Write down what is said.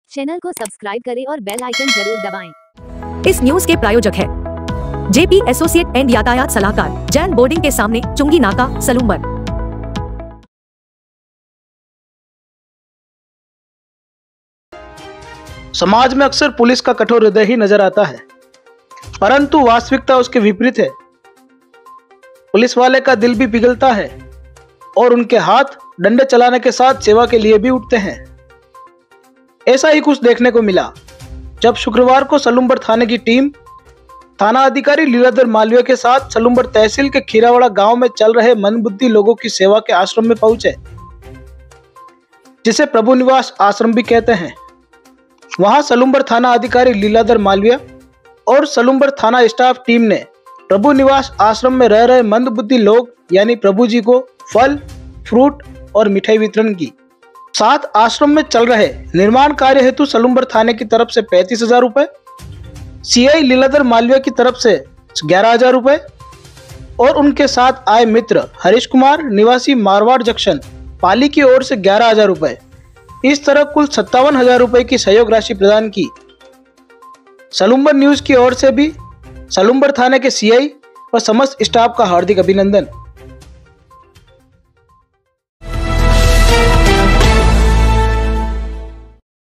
Channel को subscribe करें और बेल आइकन जरूर दबाएं। इस न्यूज के प्रायोजक है जेपी एसोसिएट एंड यातायात सलाहकार, जैन बोर्डिंग के सामने, चुंगी नाका, सलूम्बर। समाज में अक्सर पुलिस का कठोर हृदय ही नजर आता है, परंतु वास्तविकता उसके विपरीत है। पुलिस वाले का दिल भी पिघलता है और उनके हाथ डंडे चलाने के साथ सेवा के लिए भी उठते हैं। ऐसा ही कुछ देखने को मिला जब शुक्रवार को सलूम्बर थाने की टीम थाना अधिकारी लीलाधर मालवीय के साथ सलूम्बर तहसील के खीरावाड़ा गांव में चल रहे मंदबुद्धि लोगों की सेवा के आश्रम में पहुंचे, जिसे प्रभु निवास आश्रम भी कहते हैं। वहां सलूम्बर थाना अधिकारी लीलाधर मालवीय और सलूम्बर थाना स्टाफ टीम ने प्रभु निवास आश्रम में रह रहे मंदबुद्धि लोग यानी प्रभु जी को फल, फ्रूट और मिठाई वितरण की। साथ आश्रम में चल रहे निर्माण कार्य हेतु सलूम्बर थाने की तरफ से 35,000 रुपए, सीआई लीलाधर मालवीय की तरफ से 11,000 रुपए और उनके साथ आए मित्र हरीश कुमार निवासी मारवाड़ जंक्शन पाली की ओर से 11,000 रुपए, इस तरह कुल 57,000 रुपए की सहयोग राशि प्रदान की। सलूम्बर न्यूज की ओर से भी सलूम्बर थाने के सीआई व समस्त स्टाफ का हार्दिक अभिनंदन।